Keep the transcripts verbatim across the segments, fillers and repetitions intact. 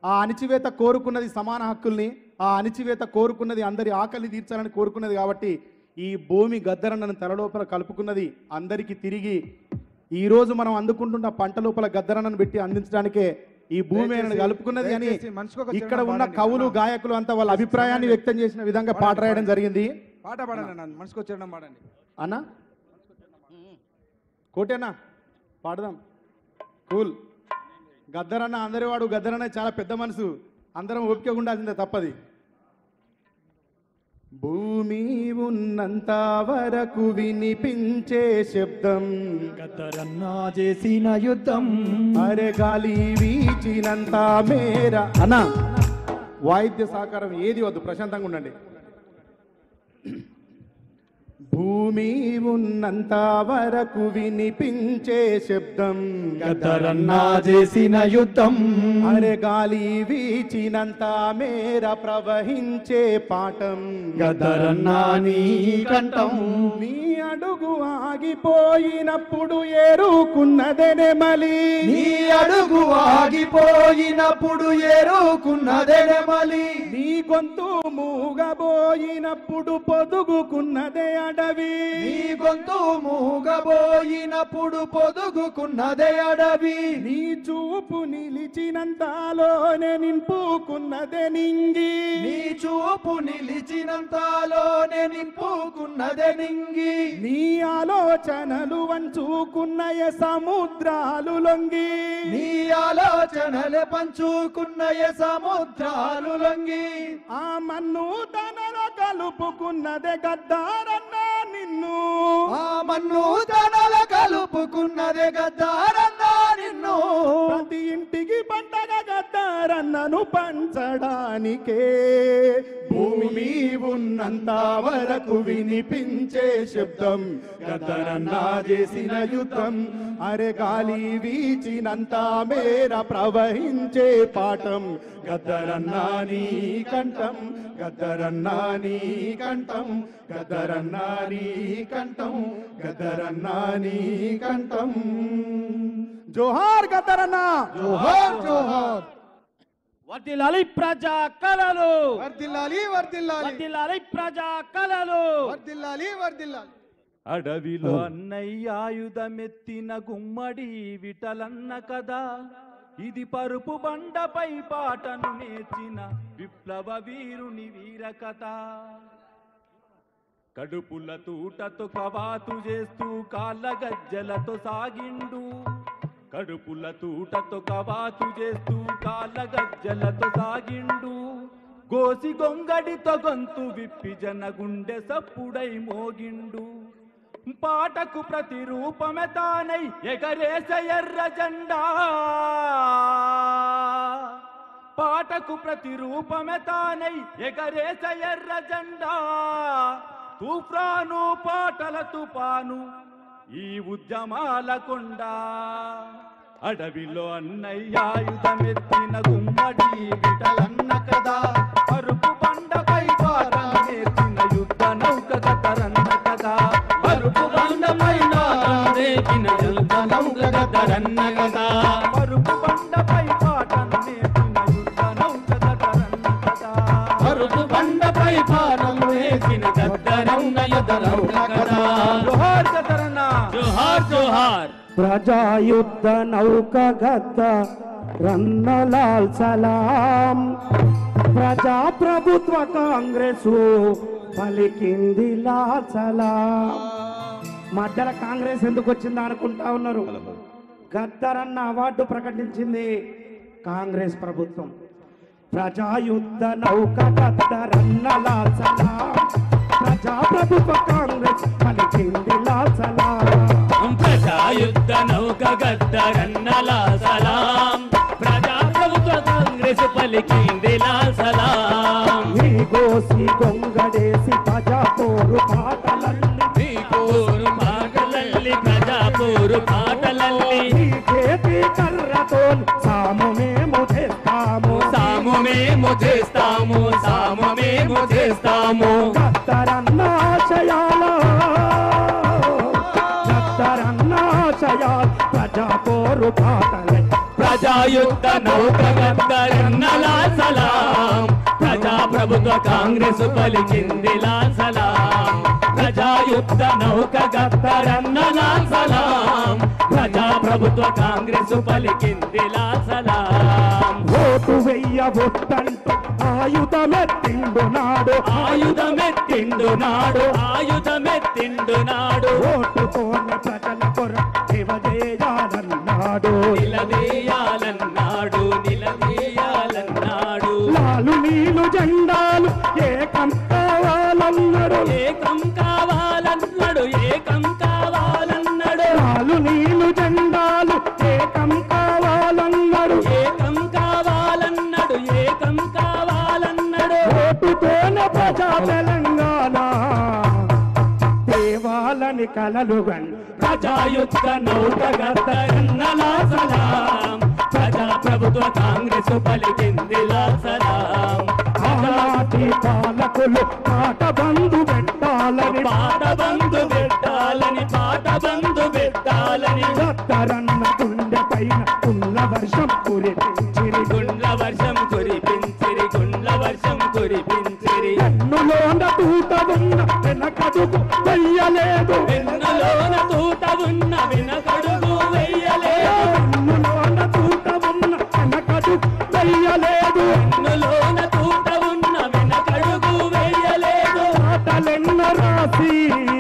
ఆ అణిచివేత కోరుకున్నది సమాన హక్కుల్ని, ఆ అణిచివేత కోరుకున్నది అందరి ఆకలి తీర్చాలని కోరుకున్నది. కాబట్టి ఈ భూమి గద్దరన్నను తలలోపల కలుపుకున్నది అందరికీ తిరిగి ఈరోజు మనం అందుకుంటున్న పంట లోపల గద్దరన్నను పెట్టి అందించడానికే ఈ భూమి ఆయన కలుపుకున్నది అని ఇక్కడ ఉన్న కవులు గాయకులు అంతా వాళ్ళ అభిప్రాయాన్ని వ్యక్తం చేసిన విధంగా పాట రాయడం జరిగింది. పాట పాడండి, మనసుకు వచ్చేయడం పాడండి అన్న. కోటేనా పాడదాం. కూల్. గద్దరన్న అందరి వాడు, గద్దరన్న చాలా పెద్ద మనసు, అందరం ఓపిక ఉండాల్సిందే తప్పది. భూమి ఉన్నంత వరకు వినిపించే శబ్దం గద్దరన్న చేసిన యుద్ధం, అరే గాలి వీచినంత మేర. అన్న వాయిద్య సహకారం ఏది వద్దు, ప్రశాంతంగా ఉండండి. భూమి ఉన్నంత వరకు వినిపించే శబ్దం గద్దరన్న చేసిన యుద్ధం, అరే గాలి వీచినంత మేర ప్రవహించే పాఠం గద్దరన్న నీ కంఠం. నీ అడుగు ఆగిపోయినప్పుడు ఏరుకున్నదే నెమలి, నీ అడుగు ఆగిపోయినప్పుడు ఏరుకున్నదే నెమలి, నీ గొంతు మూగబోయినప్పుడు పొదుగుకున్నదే అడవి, నీ గొంతు మూగబోయినప్పుడు పొదుగుకున్నదే అడవి, నీ చూపు నిలిచినంతలోనే నింపుకున్నదే నింగి, నీ చూపు నిలిచినంతలోనే నింపుకున్నదే నింగి, నీ ఆలోచనలు వంచుకున్నయ సముద్రాలు లొంగి, నీ ఆలోచనలు పంచుకున్నయ సముద్రాలు లొంగి, ఆ మన్ను తనలో కలుపుకున్నదే గద్దారన్న నిన్ను, ఆ మన్ను తనల కలుపుకున్నదే గద్దారన్న నిన్ను, ప్రతి ఇంటికి పంటగ గద్దారన్నను పంచడానికే భూమి ఉన్నంత వరకు వినిపించే శబ్దం గద్దరన్న చేసిన యుద్ధం, అరే గాలి వీచినంత మేర ప్రవహించే పాఠం గద్దరన్న నీ కంఠం, గద్దరన్న నీ కంఠం, గద్దరన్న నీ కంఠం, గద్దరన్న నీ కంఠం. జోహార్ గద్దరన్న, జోహార్ జోహార్. వర్ధిల్లాలి ప్రజా కళలు, వర్ధిల్లాలి వర్ధిల్లాలి, వర్ధిల్లాలి ప్రజా కళలు, వర్ధిల్లాలి వర్ధిల్లాలి. అడవిలో అన్నయ్య ఆయుధమెత్తిన గుమ్మడి విటలన్న కదా, ఇది పరుపు బండపై పాటను నేర్చిన విప్లవ వీరుని వీర కథ. కడుపుల తూటతో కవాతు చేస్తూ కాళ్ళ గజ్జలతో సాగిండు, కడుపుల తూటతో కవాతు చేస్తూ కాళ్ళ గజ్జలతో సాగిండు, గోసి గొంగడితో గొంతు విప్పి జన గుండె సప్పుడై మోగిండు, పాటకు ప్రతిరూపమే తానై ఎగరేస ఎర్ర జెండా, పాటకు ప్రతిరూపమే తానై ఎగరేస ఎర్ర జెండా, తూఫాను పాటల తుపాను ఈ ఉద్యమాల కొండ. అడవిలో అన్నయ్య ఆయుధమెత్తిన గుమ్మడి విటలన్న కదా, పరుపు బండపై పాటను నేర్చిన యుద్ధ నౌక గద్దరన్న కదా, పరుపు బండపై నేర్చిన యుద్ధ నౌక గద్దరన్న కదా, పరుపు బండపై పాటను నేర్చిన యుద్ధ నౌక గద్దరన్న కదా, పరుపు బండపై పాటను నేర్చిన గద్దరన్న యుద్ధ నౌక కదా. జోహార్ గద్దరన్న, జోహార్ జోహార్. ప్రజాయుద్ధ నౌక గద్ద రన్నలాల్ సలాం, ప్రజా ప్రభుత్వ కాంగ్రెస్ పలికింది లాల్ సలాం. మధ్యలో కాంగ్రెస్ ఎందుకు వచ్చిందా అనుకుంటా ఉన్నారు. గద్దరన్న అవార్డు ప్రకటించింది కాంగ్రెస్ ప్రభుత్వం. ప్రజాయుద్ధ నౌక గద్దరన్న లాల్ సలాం, ప్రజా ప్రభుత్వ కాంగ్రెస్ పలికింది లాల్ సలాం. ప్రజాయుద్ధ నౌక గద్దరన్న లాల్ సలాం, ప్రజా ప్రభుత్వ కాంగ్రెస్ పలికింది లాల్ సలాం. నీ గోసి గొంగడేసి ప్రజా పోరు పాటలల్లి, నీ కోరు పాటలల్లి ప్రజా పోరు పాటలల్లి, నీ చేతి కర్రతో సాము మేము చేస్తాము, సాము మేము చేస్తాము, సాము మేము చేస్తాము. గద్దరన్న ఆశయాల, గద్దరన్న ఆశయాల ప్రజా పోరు పాటలే. ప్రజాయుద్ధ నౌక గద్దరన్న కాంగ్రెస్ పలికింది లాల్ సలాం ప్రజాయుద్ధ నౌక గద్దరన్న లాల్ సలాం ప్రజా ప్రభుత్వ కాంగ్రెస్ పలికింది లాల్ సలాం ఓటు వెయ్యవద్దంటూ ఆయుధమెత్తిండు నాడు ఆయుధమెత్తిండు నాడు ఆయుధమెత్తిండు నాడు ఓటుతోనే ప్రజల కొరకు సేవ చేయాలన్నాడు నిలదీయాలన్నాడు నిలదీయాలన్నాడు లాలు నీలు జెండాలు ఏకం కావాలన్నాడు ఏకం కావాలన్నాడు ఏకం కావాలన్నాడు లాలు నీలు జెండాలు ఏకం కావాలన్నాడు ఏకం కావాలన్నాడు ఏకం కావాలన్నాడు ఓటుతోనే ప్రజా తెలంగాణ దేవాలని కలలుగన్ ప్రజాయుద్ధ నౌక గద్దరన్న లాల్ సలాం ప్రజా ప్రభుత్వ కాంగ్రెస్ పలికింది లాల్ సలాం ఆనాటి పాలకులు పాట బంధు పెట్టాలని పాట బంధు పెట్టాలని పాట బంధు పెట్టాలని గద్దరన్న గుండె పైన కుల్ల వర్షం కురిపించిరి గుండ్ల వర్షం కురిపించిరి గుండ్ల వర్షం కురిపించిరి కన్నులోన తూట ఉన్న వెనకడుగు వెయ్యలేదు వెన్నులోన తూట ఉన్న వెనకడుగు వెయ్యలేదు కన్నులోన తూట ఉన్న వెనకడుగు వెయ్యలేదు వెన్నులోన తూట ఉన్న వెనకడుగు వెయ్యలేదు పాటలెన్న రాసి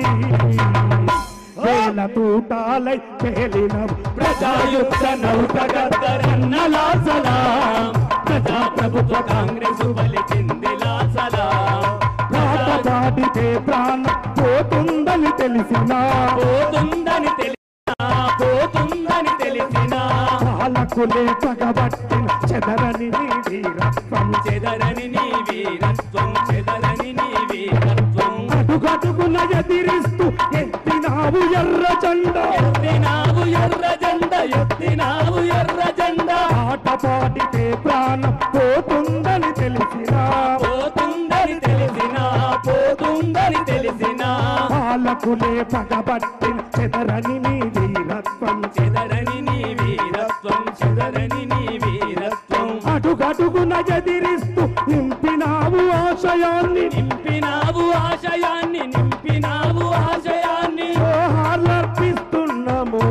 వేల తూటాలై పేలిన ప్రజాయుద్ధ నౌక గద్దరన్న లాల్ సలాం ప్రజా ప్రభుత్వ కాంగ్రెస్ పలికింది లాల్ సలాం పాట పాడితే ప్రాణం పోతుందని తెలిసినా పోతుందని తెలిసినా పోతుందని తెలిసినా పాలకులే పగబట్టిన చెదరని నీ వీరత్వం చెదరని నీ వీరత్వం చెదరని నీ వీరత్వం అడుగడుగున ఎదిరిస్తూ ఎత్తినావు ఎర్ర జెండా ఎత్తినావు ఎర్ర జెండ ఎత్తినావు ఎర్ర జెండ పాట పాడితే ప్రాణం పోతుందని తెలిసినా పోతుందని తెలిసినా పోతుందని తెలిసినా పాలకులే పగబట్టిన చెదరని నీ వీరత్వం చెదరని నీ వీరత్వం చెదరని నీ వీరత్వం అడుగడుగున ఎదిరిస్తూ నింపినావు ఆశయాన్ని నింపినావు ఆశయాన్ని నింపినావు ఆశయాన్ని జోహార్లర్పిస్తున్నాము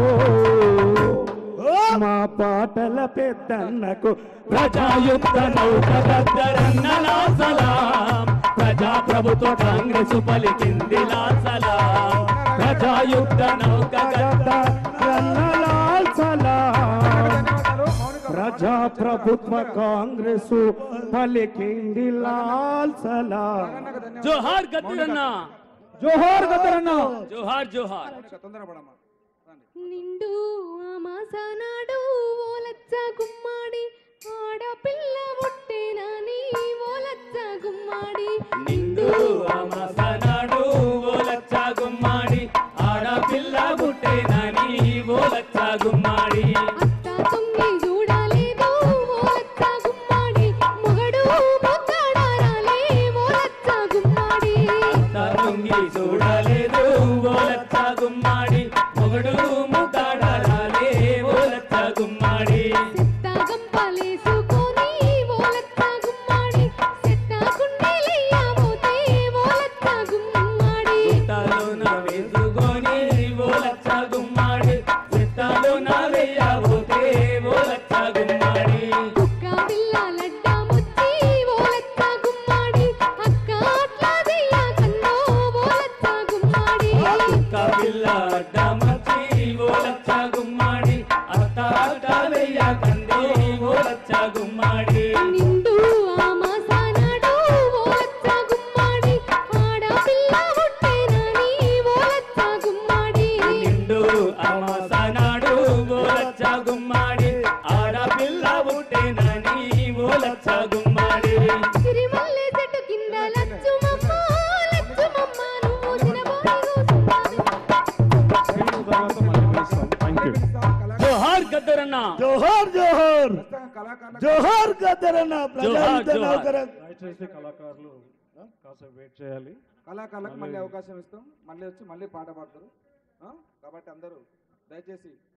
మా పాటల పెద్దన్నకు ప్రజాయుద్ధ నౌక గద్దరన్న లాల్ సలాం ప్రజా ప్రభుత్వ కాంగ్రెస్ పలికింది లాల్ సలాం ప్రజాయుద్ధ నౌక గద్దరన్న లాల్ సలాం ధన్యవాదాలు. మౌనిక ప్రజా ప్రభుత్వ కాంగ్రెస్ పలికింది లాల్ సలాం జగన్నకు ధన్యవాదాలు. జోహార్ గద్దరన్న జోహార్ గద్దరన్న జోహార్ జోహార్ మౌనిక తొందరపడమ్మా. రండి. నిండు అమాసనాడు ఓలచ్చ గుమ్మాడి ఆడపిల్ల పుట్టేనని ఓలచ్చ గుమ్మాడి నిండు అమసనాడు ఓలచ్చ గుమ్మాడి ఆడపిల్ల పుట్టేనని ఓలచ్చ గుమ్మాడి అత్త తొంగి చూడలేదు ఓలచ్చ గుమ్మాడి మొగడు మొక్కడారాలే ఓలచ్చ గుమ్మాడి తరుంగి చూడలేదు ఓలచ్చ గుమ్మాడి మొగడు ముద్దాడాలే ఓలచ్చ గుమ్మాడి సెత్త గంపలేసుకొని ఓలచ్చ గుమ్మాడి సెత్త కుండెలయ్యబోతే ఓలచ్చ గుమ్మాడి తలోన వేసుకొని ఓలచ్చ గుమ్మాడి చిత్తాలోన వెయ్యబోతే ఓలచ్చ గుమ్మాడి కుక్క పిల్ల లడ్డాముచ్చి ఓలచ్చ గుమ్మాడి అక్క అట్లా దెయ్యకన్నో ఓలచ్చ గుమ్మాడి కపిల్ల అడ్డమచ్చి ఓలచ్చ గుమ్మాడి అత్త అట్ట వెయ్య కంది ఓలచ్చ గుమ్మాడి నిండు అమాసనాడు ఓలచ్చ గుమ్మాడి ఆడపిల్ల పుట్టేనని ఓలచ్చ గుమ్మాడి నిండు అమాసనాడు ఓలచ్చ గుమ్మాడి ఆడపిల్ల పుట్టేనని ఓలచ్చ గుమ్మాడి సిరిమల్లె చెట్టు కింద లచ్చుమమ్మ లచ్చుమమ్మ నువ్వు తినబోయి జోహార్ గద్దరన్న జోహార్ జోహార్ కళాకారులకు జోహార్ గద్దరన్న జోహార్, ప్రజాయుద్ధ జోహార్. నౌకర దయచేసి కళాకారులు కాసేపు వెయిట్ చేయాలి కళాకారులకు మళ్ళీ అవకాశం ఇస్తాం మళ్ళీ వచ్చి మళ్ళీ పాట పాడతారు ఆ? కాబట్టి అందరూ దయచేసి